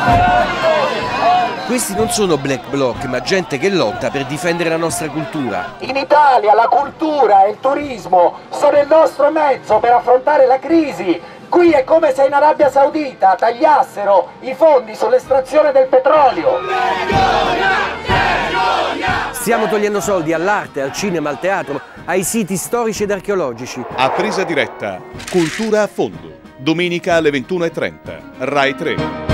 Questi non sono black bloc, ma gente che lotta per difendere la nostra cultura. In Italia la cultura e il turismo sono il nostro mezzo per affrontare la crisi. Qui è come se in Arabia Saudita tagliassero i fondi sull'estrazione del petrolio. Stiamo togliendo soldi all'arte, al cinema, al teatro, ai siti storici ed archeologici. A presa diretta, Cultura a fondo, domenica alle 21:30, Rai 3.